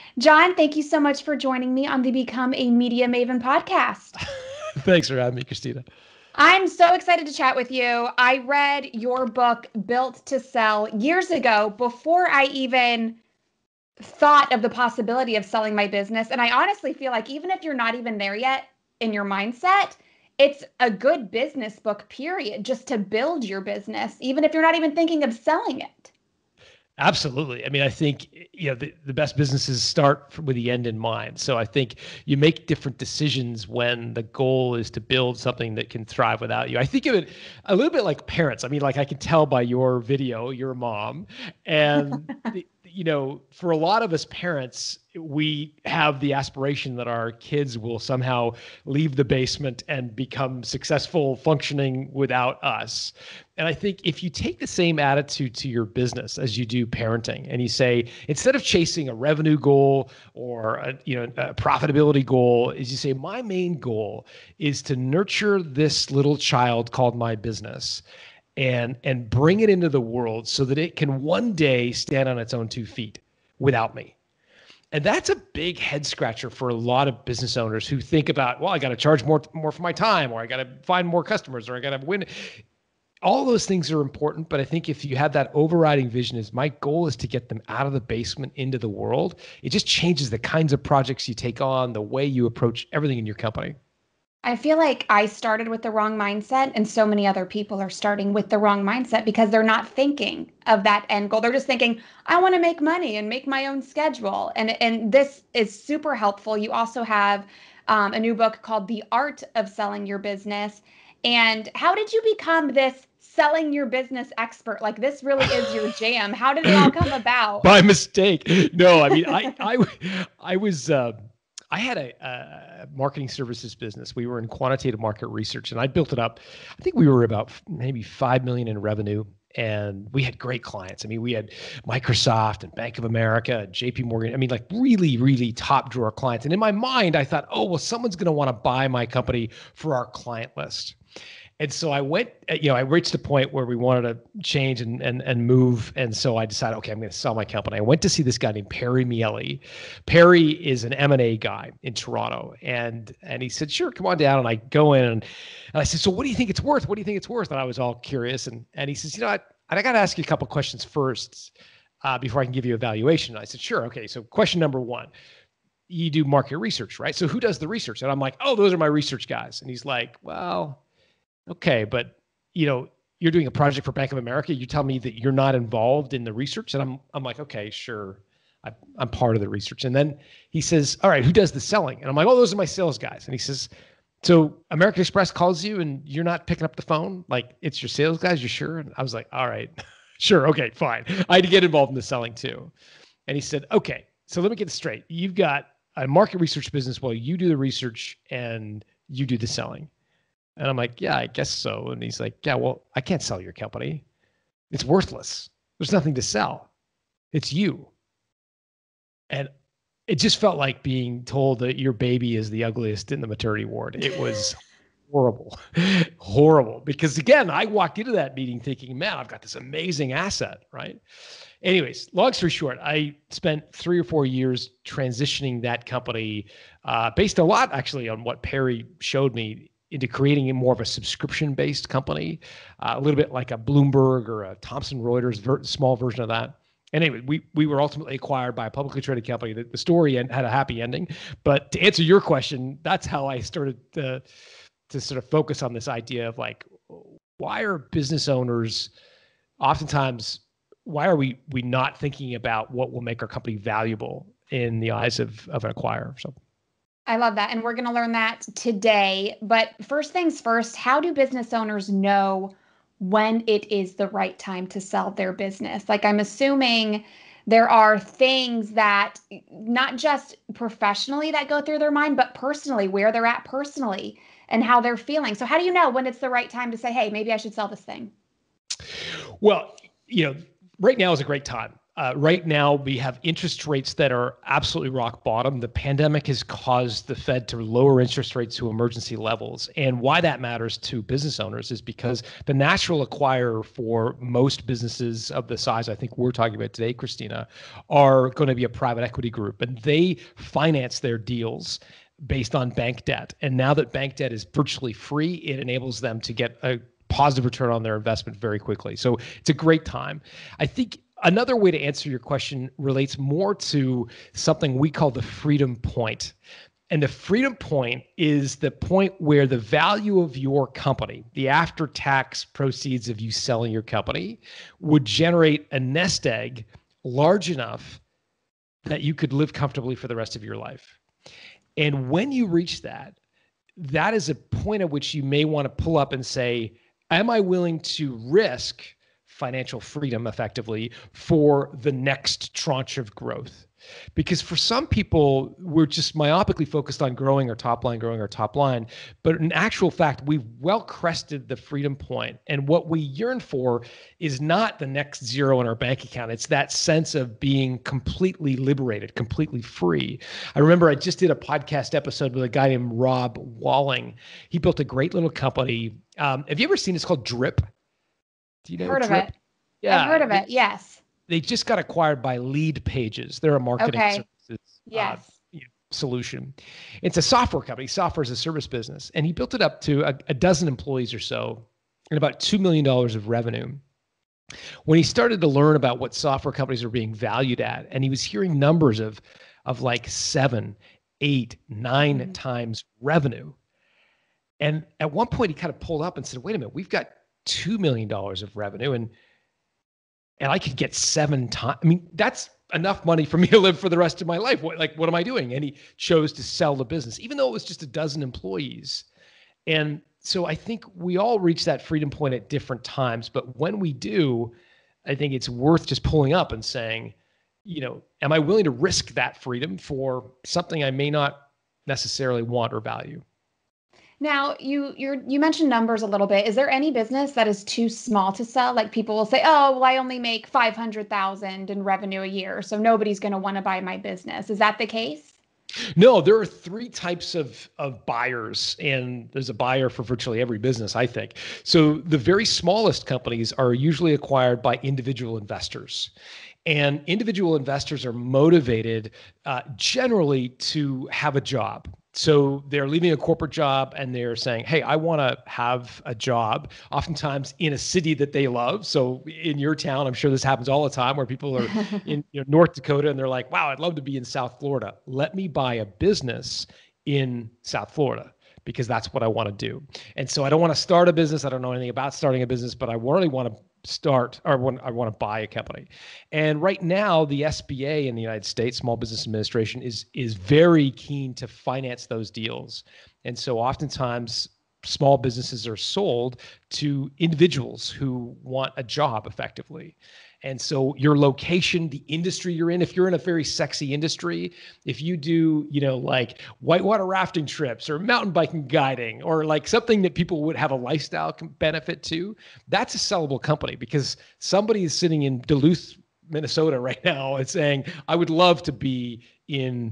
John, thank you so much for joining me on the Become a Media Maven podcast. Thanks for having me, Christina. I'm so excited to chat with you. I read your book, Built to Sell, years ago before I even thought of the possibility of selling my business. And I honestly feel like even if you're not even there yet in your mindset, it's a good business book, period, just to build your business, even if you're not even thinking of selling it. Absolutely. I mean, I think the best businesses start with the end in mind. So I think you make different decisions when the goal is to build something that can thrive without you. I think of it a little bit like parents. I mean, like I can tell by your video, you're a mom, and for a lot of us parents, we have the aspiration that our kids will somehow leave the basement and become successful functioning without us. And I think if you take the same attitude to your business as you do parenting, and you say, instead of chasing a revenue goal or a profitability goal, is you say, my main goal is to nurture this little child called my business and bring it into the world so that it can one day stand on its own 2 feet without me. And that's a big head scratcher for a lot of business owners who think about, well, I got to charge more for my time, or I got to find more customers, or I got to win. All those things are important, but I think if you have that overriding vision is my goal is to get them out of the basement into the world, it just changes the kinds of projects you take on, the way you approach everything in your company. I feel like I started with the wrong mindset, and so many other people are starting with the wrong mindset because they're not thinking of that end goal. They're just thinking, I want to make money and make my own schedule. And this is super helpful. You also have a new book called The Art of Selling Your Business. And how did you become this selling your business expert? Like, this really is your jam. How did it all come about? By mistake. No, I mean, I was. I had a marketing services business. We were in quantitative market research, and I built it up. I think we were about maybe 5 million in revenue, and we had great clients. I mean, we had Microsoft and Bank of America, and JP Morgan. I mean, like really, really top drawer clients. And in my mind, I thought, oh, well, someone's going to want to buy my company for our client list. And so I went, I reached a point where we wanted to change and move. And so I decided, okay, I'm going to sell my company. I went to see this guy named Perry Miele. Perry is an M&A guy in Toronto. And he said, sure, come on down. And I go in and I said, so what do you think it's worth? What do you think it's worth? And I was all curious. And he says, I got to ask you a couple of questions first before I can give you a valuation. And I said, sure. Okay. So question number one, you do market research, right? So who does the research? And I'm like, oh, those are my research guys. And he's like, well, okay, but you're doing a project for Bank of America. You tell me that you're not involved in the research, and I'm like, okay, sure, I'm part of the research. And then he says, all right, who does the selling? And I'm like, oh, those are my sales guys. And he says, so American Express calls you and you're not picking up the phone? Like, it's your sales guys? You sure? And I was like, all right, sure, okay, fine. I had to get involved in the selling too. And he said, okay, so let me get this straight. You've got a market research business while you do the research and you do the selling. And I'm like, yeah, I guess so. And he's like, yeah, well, I can't sell your company. It's worthless. There's nothing to sell. It's you. And it just felt like being told that your baby is the ugliest in the maternity ward. It was horrible, horrible. Because again, I walked into that meeting thinking, man, I've got this amazing asset, right? Anyways, long story short, I spent 3 or 4 years transitioning that company based a lot actually on what Perry showed me into creating more of a subscription-based company, a little bit like a Bloomberg or a Thomson Reuters, small version of that. And anyway, we were ultimately acquired by a publicly traded company. The story had a happy ending. But to answer your question, that's how I started to sort of focus on this idea of like, why are business owners oftentimes, why are we not thinking about what will make our company valuable in the eyes of an acquirer? So. I love that. And we're going to learn that today. But first things first, how do business owners know when it is the right time to sell their business? Like, I'm assuming there are things that not just professionally that go through their mind, but personally, where they're at personally and how they're feeling. So how do you know when it's the right time to say, hey, maybe I should sell this thing? Well, right now is a great time. Right now, we have interest rates that are absolutely rock bottom. The pandemic has caused the Fed to lower interest rates to emergency levels. And why that matters to business owners is because the natural acquirer for most businesses of the size I think we're talking about today, Christina, are going to be a private equity group. And they finance their deals based on bank debt. And now that bank debt is virtually free, it enables them to get a positive return on their investment very quickly. So it's a great time. I think another way to answer your question relates more to something we call the freedom point. And the freedom point is the point where the value of your company, the after-tax proceeds of you selling your company, would generate a nest egg large enough that you could live comfortably for the rest of your life. And when you reach that, that is a point at which you may want to pull up and say, am I willing to risk financial freedom effectively for the next tranche of growth? Because for some people, we're just myopically focused on growing our top line. But in actual fact, we've well crested the freedom point. And what we yearn for is not the next zero in our bank account. It's that sense of being completely liberated, completely free. I remember I just did a podcast episode with a guy named Rob Walling. He built a great little company. Have you ever seen it? It's called Drip. Do you know Heard Drip? of it? Yeah, I've heard of it. Yes. They just got acquired by Lead Pages. They're a marketing services solution. It's a software company, software as a service business. And he built it up to a dozen employees or so and about $2 million of revenue. When he started to learn about what software companies are being valued at, and he was hearing numbers of like 7, 8, 9 times revenue. And at one point he kind of pulled up and said, wait a minute, we've got $2 million of revenue and I could get 7 times. I mean, that's enough money for me to live for the rest of my life. What am I doing? And he chose to sell the business, even though it was just a dozen employees. And so I think we all reach that freedom point at different times. But when we do, I think it's worth just pulling up and saying, am I willing to risk that freedom for something I may not necessarily want or value? Now, you mentioned numbers a little bit. Is there any business that is too small to sell? Like people will say, "Oh, well, I only make 500,000 in revenue a year, so nobody's going to want to buy my business." Is that the case? No, there are 3 types of buyers, and there's a buyer for virtually every business, I think. So the very smallest companies are usually acquired by individual investors. And individual investors are motivated generally to have a job. So they're leaving a corporate job and they're saying, hey, I want to have a job, oftentimes in a city that they love. So in your town, I'm sure this happens all the time where people are in North Dakota and they're like, wow, I'd love to be in South Florida. Let me buy a business in South Florida because that's what I want to do. And so I don't want to start a business. I don't know anything about starting a business, but I really want to start, or I want to buy a company. And right now, the SBA in the United States, Small Business Administration, is very keen to finance those deals. And so oftentimes, small businesses are sold to individuals who want a job effectively. And so your location, the industry you're in, if you're in a very sexy industry, if you do, like whitewater rafting trips or mountain biking guiding or like something that people would have a lifestyle benefit to, that's a sellable company because somebody is sitting in Duluth, Minnesota right now and saying, I would love to be in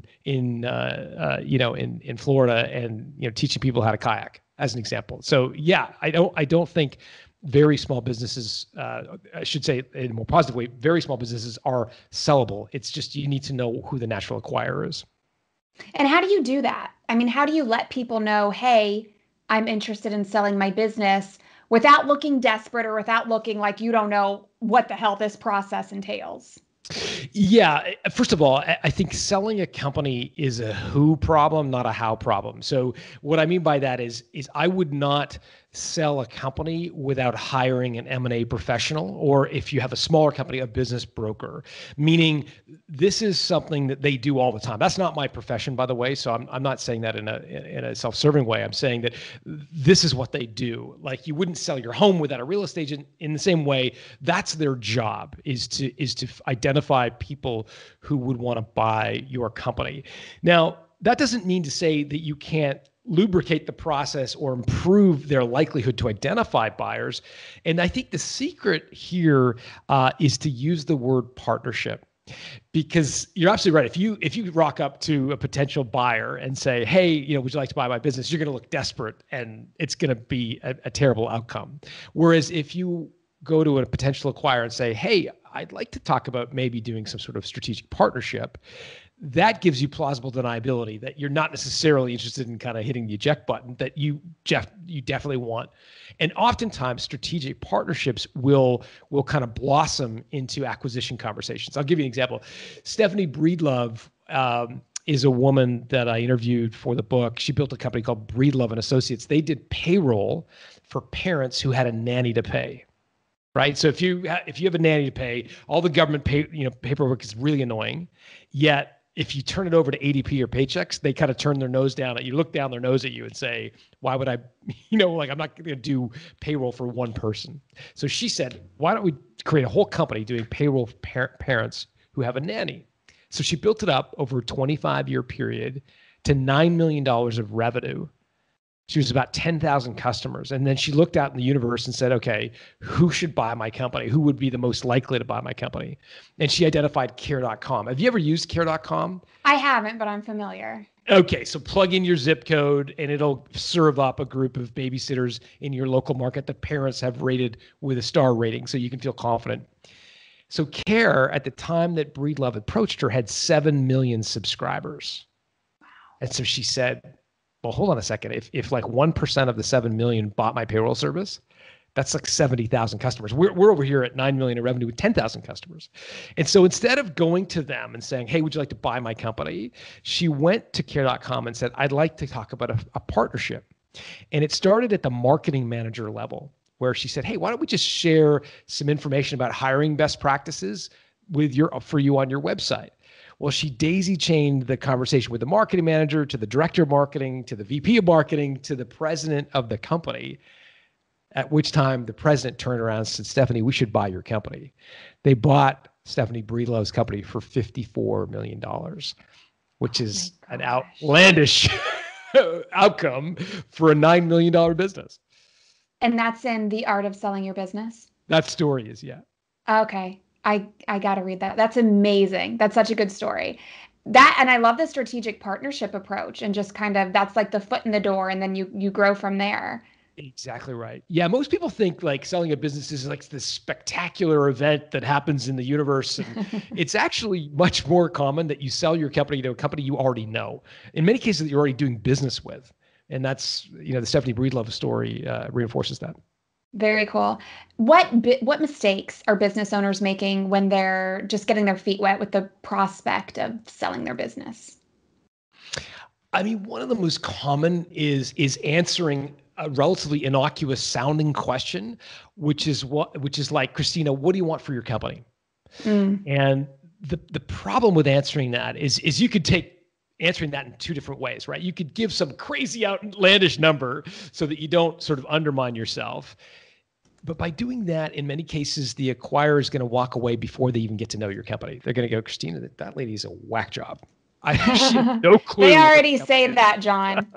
Florida and, teaching people how to kayak as an example. So yeah, I don't think very small businesses, I should say in a more positive way, very small businesses are sellable. It's just you need to know who the natural acquirer is. And how do you do that? I mean, how do you let people know, hey, I'm interested in selling my business without looking desperate or without looking like you don't know what the hell this process entails? Yeah. First of all, I think selling a company is a who problem, not a how problem. So what I mean by that is I would not sell a company without hiring an M&A professional, or if you have a smaller company, a business broker, meaning this is something that they do all the time. That's not my profession, by the way. So I'm not saying that in a self-serving way. I'm saying that this is what they do. Like you wouldn't sell your home without a real estate agent. In the same way, that's their job is to identify people who would want to buy your company. Now, that doesn't mean to say that you can't lubricate the process or improve their likelihood to identify buyers. And I think the secret here is to use the word partnership. Because you're absolutely right. If you rock up to a potential buyer and say, "Hey, would you like to buy my business?" You're going to look desperate, and it's going to be a terrible outcome. Whereas if you go to a potential acquirer and say, "Hey, I'd like to talk about maybe doing some sort of strategic partnership," that gives you plausible deniability that you're not necessarily interested in kind of hitting the eject button, that you definitely want. And oftentimes strategic partnerships will kind of blossom into acquisition conversations. I'll give you an example. Stephanie Breedlove is a woman that I interviewed for the book. She built a company called Breedlove and Associates. They did payroll for parents who had a nanny to pay. Right. So if you have a nanny to pay, all the government paperwork is really annoying. Yet if you turn it over to ADP or Paychex, they kind of turn their nose down at you, look down their nose at you and say, why would I, I'm not going to do payroll for one person. So she said, why don't we create a whole company doing payroll for parents who have a nanny? So she built it up over a 25-year period to $9 million of revenue. She was about 10,000 customers. And then she looked out in the universe and said, okay, who should buy my company? Who would be the most likely to buy my company? And she identified Care.com. Have you ever used Care.com? I haven't, but I'm familiar. Okay, so plug in your zip code and it'll serve up a group of babysitters in your local market that parents have rated with a star rating, so you can feel confident. So Care, at the time that Breedlove approached her, had 7 million subscribers. Wow. And so she said, well, hold on a second. If like 1% of the 7 million bought my payroll service, that's like 70,000 customers. We're over here at 9 million in revenue with 10,000 customers. And so instead of going to them and saying, hey, would you like to buy my company? She went to Care.com and said, I'd like to talk about a partnership. And it started at the marketing manager level, where she said, hey, why don't we just share some information about hiring best practices for you on your website? Well, she daisy chained the conversation with the marketing manager, to the director of marketing, to the VP of marketing, to the president of the company, at which time the president turned around and said, Stephanie, we should buy your company. They bought Stephanie Breedlove's company for $54 million, which is an outlandish outcome for a $9 million business. And that's in The Art of Selling Your Business? That story is, yeah. Okay. I got to read that. That's amazing. That's such a good story. And I love the strategic partnership approach, and just kind of, that's like the foot in the door, and then you grow from there. Exactly right. Yeah, most people think like selling a business is like this spectacular event that happens in the universe. And it's actually much more common that you sell your company to a company you already know. In many cases, that you're already doing business with. And that's, the Stephanie Breedlove story reinforces that. Very cool. What mistakes are business owners making when they're just getting their feet wet with the prospect of selling their business? I mean, one of the most common is answering a relatively innocuous sounding question, which is like, Christina, what do you want for your company? And the problem with answering that is you could take answering that in two different ways, right? You could give some crazy outlandish number so that you don't sort of undermine yourself. But by doing that, in many cases, the acquirer is going to walk away before they even get to know your company. They're going to go, Christina, that lady's a whack job. I have no clue. They already say that, John.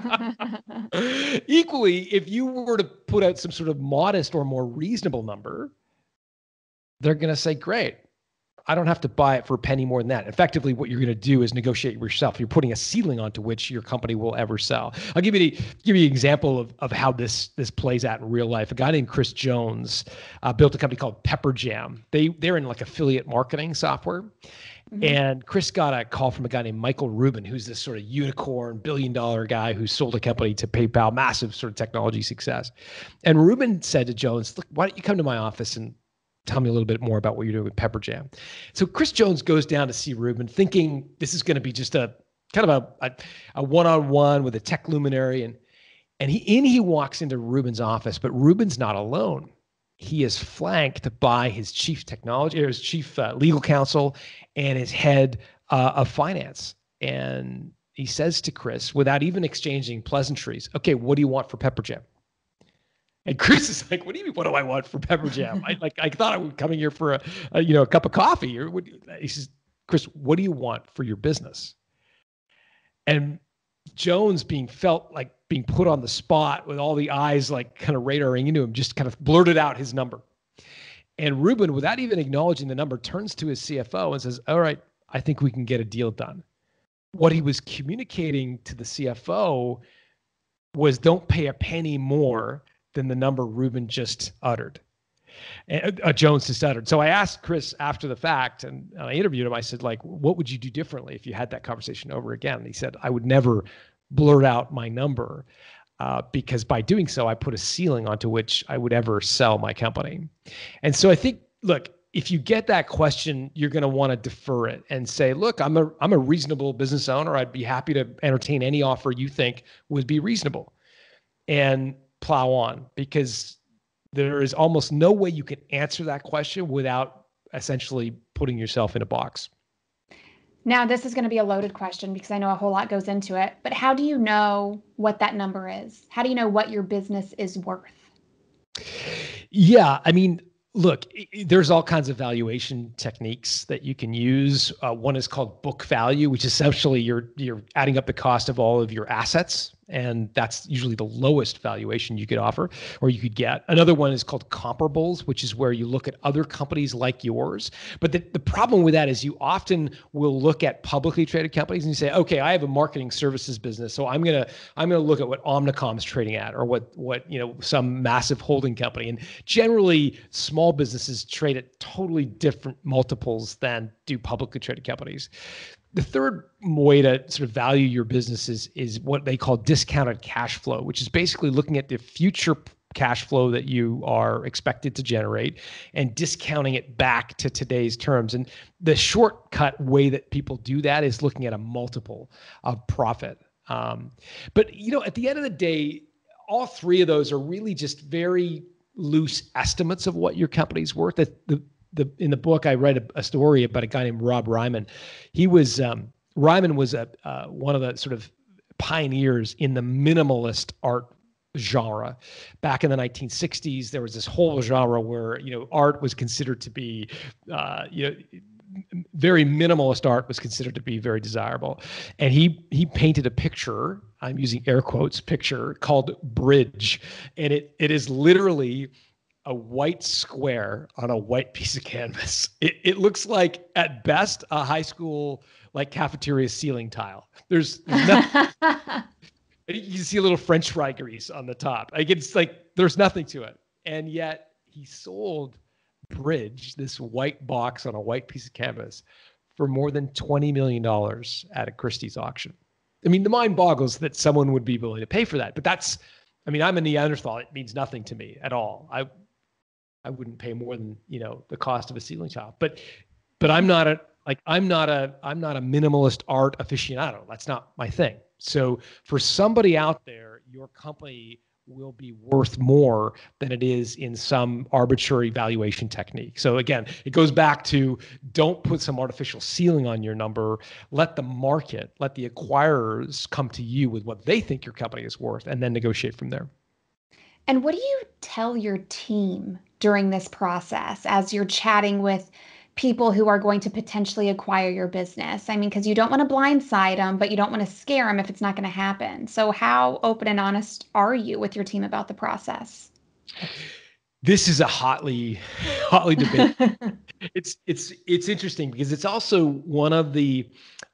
Equally, if you were to put out some sort of modest or more reasonable number, they're going to say, great, I don't have to buy it for a penny more than that. Effectively, what you're going to do is negotiate yourself. You're putting a ceiling onto which your company will ever sell. I'll give you an example of how this plays out in real life. A guy named Chris Jones built a company called Pepper Jam. They're in like affiliate marketing software. Mm-hmm. And Chris got a call from a guy named Michael Rubin, who's this sort of unicorn, billion-dollar guy who sold a company to PayPal, massive sort of technology success. And Rubin said to Jones, look, why don't you come to my office and tell me a little bit more about what you're doing with Pepper Jam. So Chris Jones goes down to see Rubin, thinking this is going to be just a kind of a one-on-one with a tech luminary. And he walks into Rubin's office, but Rubin's not alone. He is flanked by his chief legal counsel and his head of finance. And he says to Chris, without even exchanging pleasantries, okay, what do you want for Pepper Jam? And Chris is like, what do you mean, what do I want for Pepper Jam? I thought I was coming here for a cup of coffee. He says, Chris, what do you want for your business? And Jones felt like being put on the spot with all the eyes like kind of radaring into him, just kind of blurted out his number. And Rubin, without even acknowledging the number, turns to his CFO and says, all right, I think we can get a deal done. What he was communicating to the CFO was don't pay a penny more than the number Rubin just uttered. Jones just uttered. So I asked Chris after the fact, and I interviewed him. I said, like, what would you do differently if you had that conversation over again? And he said, I would never blurt out my number because by doing so, I put a ceiling onto which I would ever sell my company. And so I think, look, if you get that question, you're going to want to defer it and say, look, I'm a reasonable business owner. I'd be happy to entertain any offer you think would be reasonable, and plow on, because there is almost no way you can answer that question without essentially putting yourself in a box. Now, this is going to be a loaded question because I know a whole lot goes into it, but how do you know what that number is? How do you know what your business is worth? Yeah, I mean, look, there's all kinds of valuation techniques that you can use. One is called book value, which essentially you're adding up the cost of all of your assets, and that's usually the lowest valuation you could offer or you could get. Another one is called comparables, which is where you look at other companies like yours. But the problem with that is you often will look at publicly traded companies and you say, okay, I have a marketing services business, so I'm gonna look at what Omnicom's trading at, or what some massive holding company. And generally, small businesses trade at totally different multiples than do publicly traded companies. The third way to sort of value your business is what they call discounted cash flow, which is basically looking at the future cash flow that you are expected to generate and discounting it back to today's terms. And the shortcut way that people do that is looking at a multiple of profit. But at the end of the day, all three of those are really just very loose estimates of what your company's worth. In the book, I read a story about a guy named Rob Ryman. Ryman was one of the sort of pioneers in the minimalist art genre. Back in the 1960s, there was this whole genre where art was considered to be very minimalist art was considered to be very desirable. And he painted a picture, I'm using air quotes, picture called Bridge. And it is literally a white square on a white piece of canvas. It looks like, at best, a high school like cafeteria ceiling tile. There's nothing. You see a little French fry grease on the top. Like, it's like there's nothing to it. And yet he sold Bridge, this white box on a white piece of canvas, for more than $20 million at a Christie's auction. I mean, the mind boggles that someone would be willing to pay for that. But I'm a Neanderthal. It means nothing to me at all. I wouldn't pay more than the cost of a ceiling tile. But I'm not a minimalist art aficionado. That's not my thing. So for somebody out there, your company will be worth more than it is in some arbitrary valuation technique. So again, it goes back to, don't put some artificial ceiling on your number. Let the market, let the acquirers come to you with what they think your company is worth, and then negotiate from there. And what do you tell your team during this process as you're chatting with people who are going to potentially acquire your business? I mean, because you don't want to blindside them, but you don't want to scare them if it's not going to happen. So how open and honest are you with your team about the process? This is a hotly debate. It's interesting because it's also one of the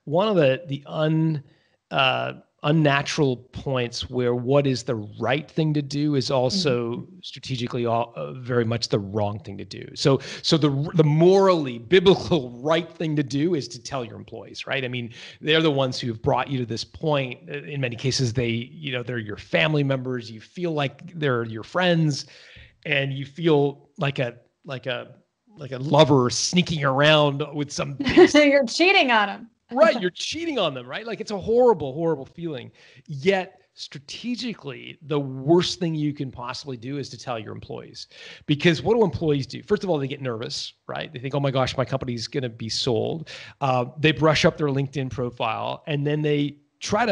unnatural points where what is the right thing to do is also strategically very much the wrong thing to do. So the morally biblical right thing to do is to tell your employees, right? I mean, they're the ones who have brought you to this point. In many cases, they're your family members. You feel like they're your friends, and you feel like a lover sneaking around with some. You're cheating on them. Right. You're cheating on them, right? Like, it's a horrible, horrible feeling. Yet strategically, the worst thing you can possibly do is to tell your employees. Because what do employees do? First of all, they get nervous, right? They think, oh my gosh, my company's going to be sold. They brush up their LinkedIn profile, and then they try to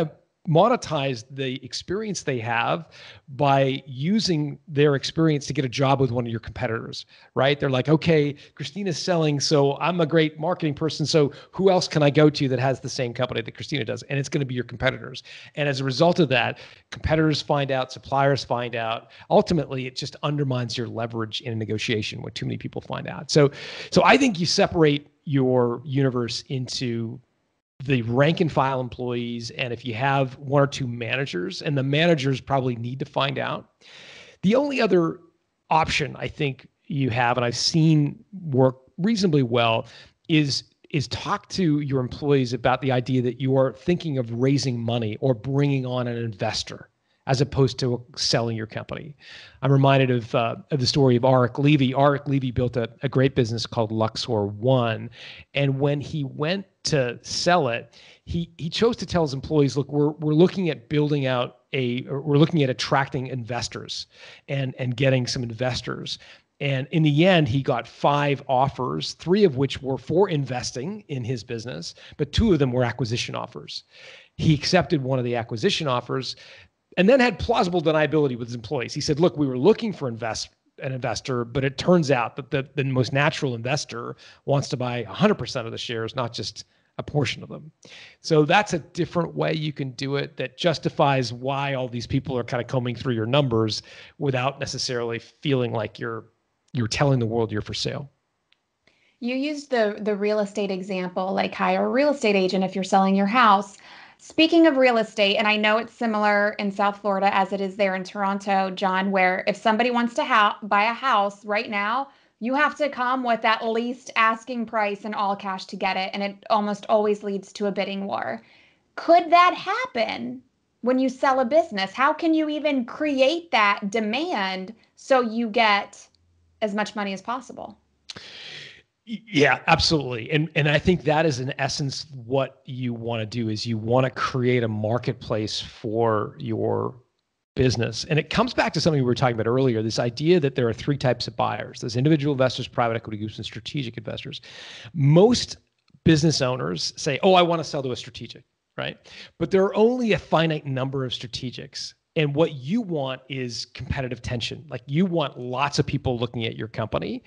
monetize the experience they have by using their experience to get a job with one of your competitors, right? They're like, okay, Christina's selling, so I'm a great marketing person. So who else can I go to that has the same company that Christina does? And it's going to be your competitors. And as a result of that, competitors find out, suppliers find out. Ultimately, it just undermines your leverage in a negotiation when too many people find out. So I think you separate your universe into the rank and file employees, and if you have one or two managers, and the managers probably need to find out. The only other option I think you have, and I've seen work reasonably well, is talk to your employees about the idea that you are thinking of raising money or bringing on an investor as opposed to selling your company. I'm reminded of the story of Arik Levy. Arik Levy built a great business called Luxor One. And when he went to sell it, he chose to tell his employees, look, we're looking at building out we're looking at attracting investors and getting some investors. And in the end, he got 5 offers, 3 of which were for investing in his business, but 2 of them were acquisition offers. He accepted one of the acquisition offers and then had plausible deniability with his employees. He said, look, we were looking for an investor, but it turns out that the most natural investor wants to buy 100% of the shares, not just a portion of them. So that's a different way you can do it that justifies why all these people are kind of combing through your numbers without necessarily feeling like you're telling the world you're for sale. You used the real estate example, like hire a real estate agent if you're selling your house. Speaking of real estate, and I know it's similar in South Florida as it is there in Toronto, John, where if somebody wants to buy a house right now, you have to come with at least asking price and all cash to get it, and it almost always leads to a bidding war. Could that happen when you sell a business? How can you even create that demand so you get as much money as possible? Yeah, absolutely. And I think that is in essence what you want to do is you want to create a marketplace for your business. And it comes back to something we were talking about earlier, this idea that there are 3 types of buyers. There's individual investors, private equity groups, and strategic investors. Most business owners say, oh, I want to sell to a strategic, right? But there are only a finite number of strategics. And what you want is competitive tension. Like you want lots of people looking at your company.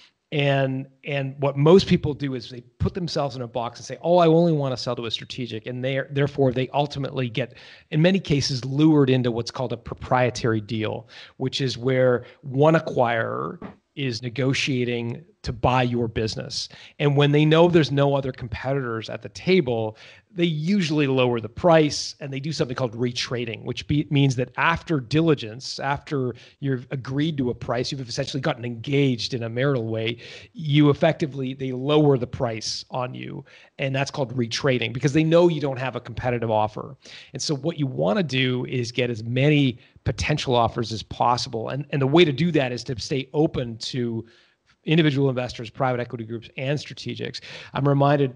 And what most people do is they put themselves in a box and say, oh, I only want to sell to a strategic. And therefore, they ultimately get, in many cases, lured into what's called a proprietary deal, which is where one acquirer is negotiating to buy your business. And when they know there's no other competitors at the table, they usually lower the price and they do something called retrading, which means that after diligence, after you've agreed to a price, you've essentially gotten engaged in a marital way, they lower the price on you. And that's called retrading because they know you don't have a competitive offer. And so what you want to do is get as many potential offers as possible. And the way to do that is to stay open to individual investors, private equity groups, and strategics. I'm reminded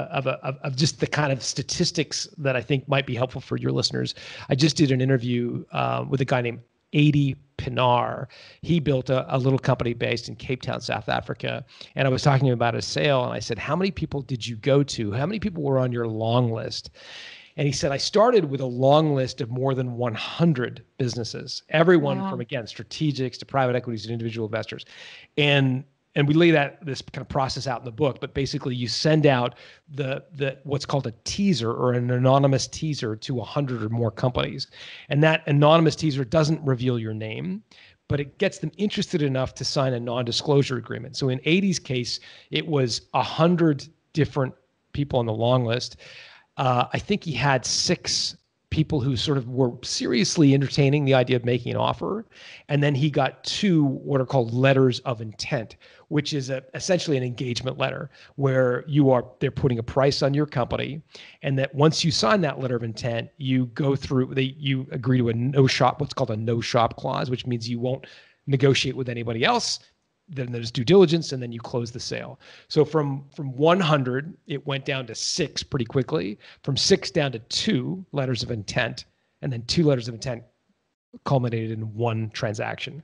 of just the kind of statistics that I think might be helpful for your listeners. I just did an interview with a guy named Adi Pinar. He built a little company based in Cape Town, South Africa. And I was talking about a sale, and I said, how many people did you go to? How many people were on your long list? And he said, I started with a long list of more than 100 businesses, everyone from, again, strategics to private equities and individual investors. And we lay this kind of process out in the book, but basically you send out the what's called a teaser or an anonymous teaser to 100 or more companies. And that anonymous teaser doesn't reveal your name, but it gets them interested enough to sign a non-disclosure agreement. So in Adi's case, it was 100 different people on the long list. I think he had 6 people who sort of were seriously entertaining the idea of making an offer. And then he got 2 what are called letters of intent, which is essentially an engagement letter where they're putting a price on your company. And that once you sign that letter of intent, you go through, you agree to what's called a no shop clause, which means you won't negotiate with anybody else. Then there's due diligence, and then you close the sale. So from 100, it went down to 6 pretty quickly. From 6 down to 2 letters of intent, and then 2 letters of intent culminated in 1 transaction.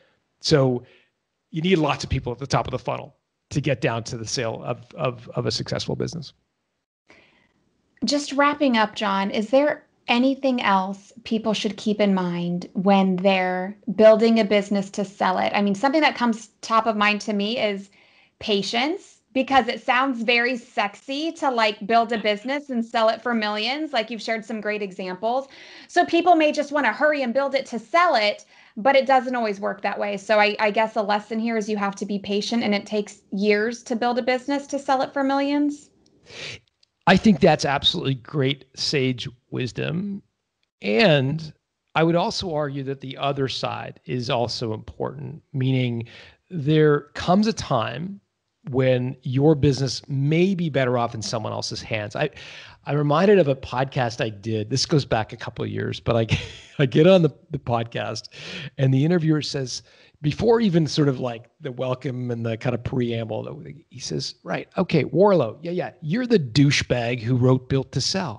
So you need lots of people at the top of the funnel to get down to the sale of a successful business. Just wrapping up, John, is there anything else people should keep in mind when they're building a business to sell it? I mean, something that comes top of mind to me is patience, because it sounds very sexy to like build a business and sell it for millions. Like you've shared some great examples. So people may just want to hurry and build it to sell it, but it doesn't always work that way. So I guess a lesson here is you have to be patient, and it takes years to build a business to sell it for millions. I think that's absolutely great sage wisdom. And I would also argue that the other side is also important, meaning there comes a time when your business may be better off in someone else's hands. I'm reminded of a podcast I did. This goes back a couple of years, but I get on the podcast and the interviewer says, before even sort of like the welcome and the kind of preamble, he says, right, okay, Warlow, yeah, you're the douchebag who wrote Built to Sell.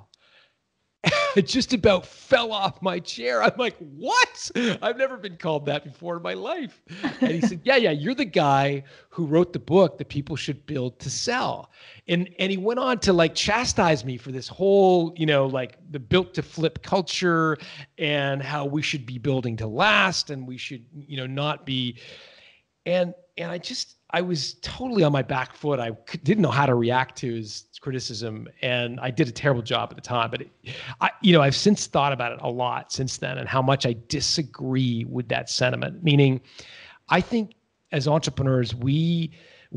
It just about fell off my chair. I'm like, what? I've never been called that before in my life. And he said, yeah, you're the guy who wrote the book that people should build to sell. And he went on to like chastise me for this whole, like the built to flip culture and how we should be building to last and we should, not be. And I was totally on my back foot. I didn't know how to react to his criticism, and I did a terrible job at the time. But I've since thought about it a lot since then, and how much I disagree with that sentiment. Meaning, I think as entrepreneurs, we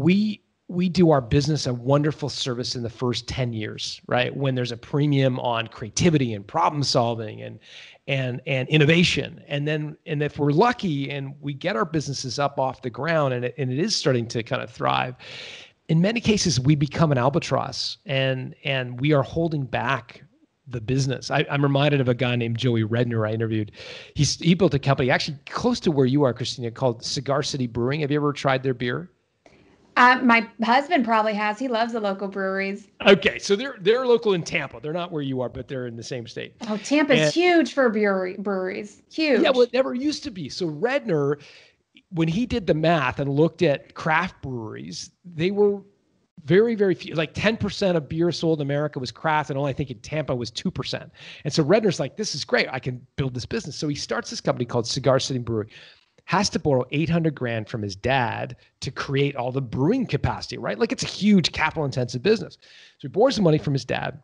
do our business a wonderful service in the first 10 years, right? When there's a premium on creativity and problem solving and innovation. And if we're lucky and we get our businesses up off the ground and it is starting to kind of thrive, in many cases, we become an albatross and we are holding back the business. I'm reminded of a guy named Joey Redner I interviewed. He built a company actually close to where you are, Christina, called Cigar City Brewing. Have you ever tried their beer? My husband probably has. He loves the local breweries. Okay, so they're local in Tampa. They're not where you are, but they're in the same state. Oh, Tampa's huge for breweries. Huge. Yeah, well, it never used to be. So Redner, when he did the math and looked at craft breweries, they were very, very few. Like 10% of beer sold in America was craft, and only I think in Tampa was 2%. And so Redner's like, this is great. I can build this business. So he starts this company called Cigar City Brewing. Has to borrow $800,000 from his dad to create all the brewing capacity, right? Like it's a huge capital intensive business. So he borrows the money from his dad.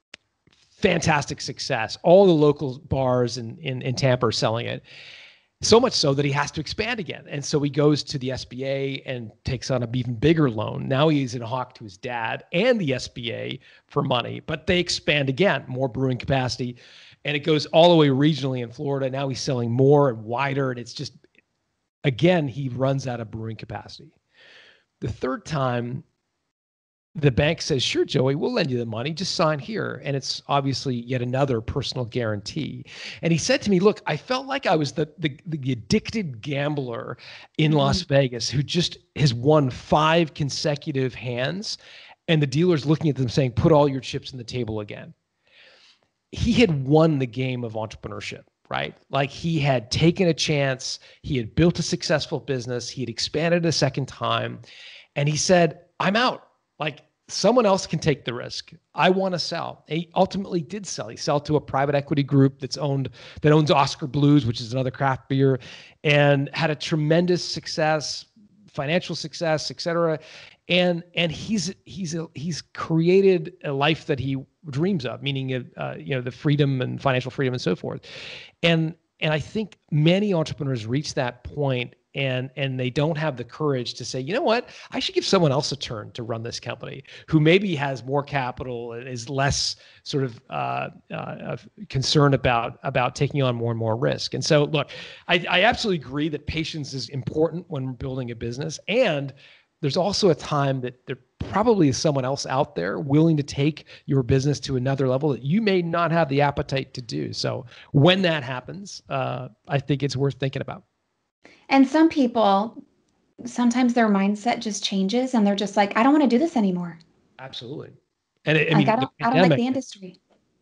Fantastic success. All the local bars in Tampa are selling it. So much so that he has to expand again. And so he goes to the SBA and takes on an even bigger loan. Now he's in a hawk to his dad and the SBA for money, but they expand again, more brewing capacity. And it goes all the way regionally in Florida. Now he's selling more and wider. And it's just, again, he runs out of brewing capacity. The third time, the bank says, sure, Joey, we'll lend you the money. Just sign here. And it's obviously yet another personal guarantee. And he said to me, look, I felt like I was the addicted gambler in Las Vegas who just has won 5 consecutive hands. And the dealer's looking at them saying, put all your chips on the table again. He had won the game of entrepreneurship. Right? Like he had taken a chance. He had built a successful business. He had expanded a second time. And he said, I'm out. Like someone else can take the risk. I want to sell. And he ultimately did sell. He sold to a private equity group that owns Oscar Blues, which is another craft beer, and had a tremendous success, financial success, et cetera. And he's created a life that he dreams of, meaning the freedom and financial freedom and so forth. And I think many entrepreneurs reach that point and they don't have the courage to say, you know what, I should give someone else a turn to run this company who maybe has more capital and is less sort of concerned about taking on more and more risk. And so, look, I absolutely agree that patience is important when we're building a business, and there's also a time that there probably is someone else out there willing to take your business to another level that you may not have the appetite to do. So when that happens, I think it's worth thinking about. And some people, sometimes their mindset just changes and they're just like, I don't want to do this anymore. Absolutely. And I don't like the industry.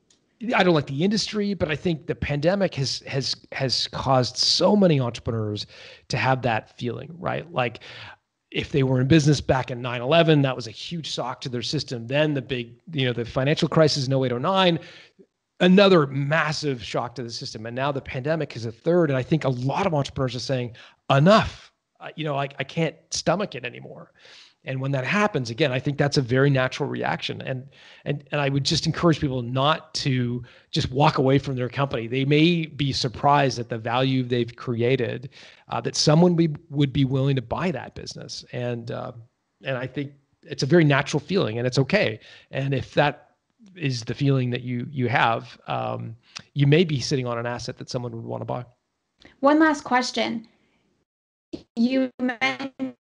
I don't like the industry, but I think the pandemic has caused so many entrepreneurs to have that feeling, right? Like, if they were in business back in 9/11, that was a huge shock to their system. Then the big, the financial crisis in 08, 09, another massive shock to the system. And now the pandemic is a third. And I think a lot of entrepreneurs are saying, enough, I can't stomach it anymore. And when that happens, again, I think that's a very natural reaction. And I would just encourage people not to just walk away from their company. They may be surprised at the value they've created, that someone would be willing to buy that business. And I think it's a very natural feeling, and it's okay. And if that is the feeling that you have, you may be sitting on an asset that someone would want to buy. One last question. You mentioned,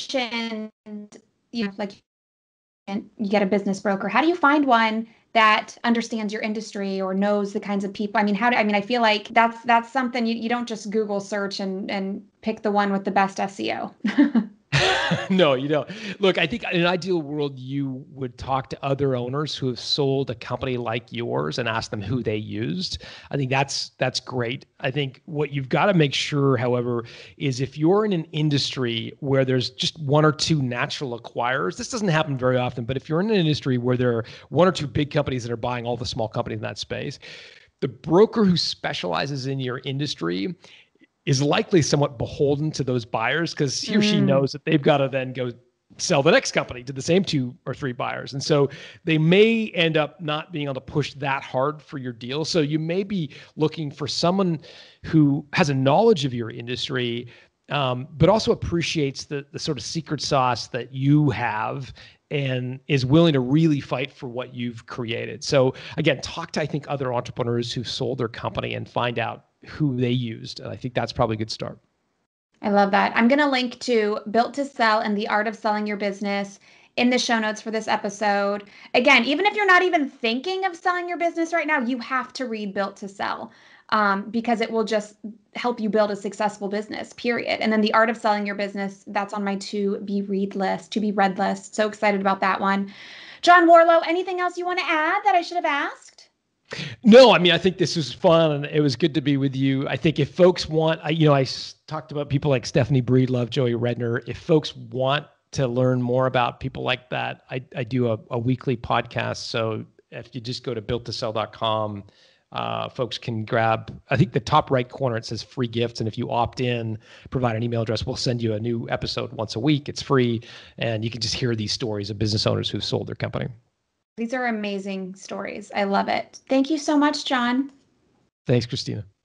like you get a business broker. How do you find one that understands your industry or knows the kinds of people? I feel like that's something you don't just Google search and pick the one with the best SEO. No, you don't. Look, I think in an ideal world, you would talk to other owners who have sold a company like yours and ask them who they used. I think that's great. I think what you've got to make sure, however, is if you're in an industry where there's just one or two natural acquirers, this doesn't happen very often, but if you're in an industry where there are one or two big companies that are buying all the small companies in that space, the broker who specializes in your industry is likely somewhat beholden to those buyers, because he or she knows that they've got to then go sell the next company to the same 2 or 3 buyers. And so they may end up not being able to push that hard for your deal. So you may be looking for someone who has a knowledge of your industry, but also appreciates the sort of secret sauce that you have and is willing to really fight for what you've created. So again, talk to, I think, other entrepreneurs who've sold their company and find out who they used. And I think that's probably a good start. I love that. I'm going to link to Built to Sell and the Art of Selling Your Business in the show notes for this episode. Again, even if you're not even thinking of selling your business right now, you have to read Built to Sell, because it will just help you build a successful business, period. And then the Art of Selling Your Business, that's on my to be read list. So excited about that one. John Warrillow, anything else you want to add that I should have asked? No, I think this was fun, and it was good to be with you. I think if folks want, I talked about people like Stephanie Breedlove, Joey Redner. If folks want to learn more about people like that, I do a weekly podcast. So if you just go to builttosell.com, folks can grab, I think the top right corner, it says free gifts. And if you opt in, provide an email address, we'll send you a new episode once a week. It's free. And you can just hear these stories of business owners who've sold their company. These are amazing stories. I love it. Thank you so much, John. Thanks, Christina.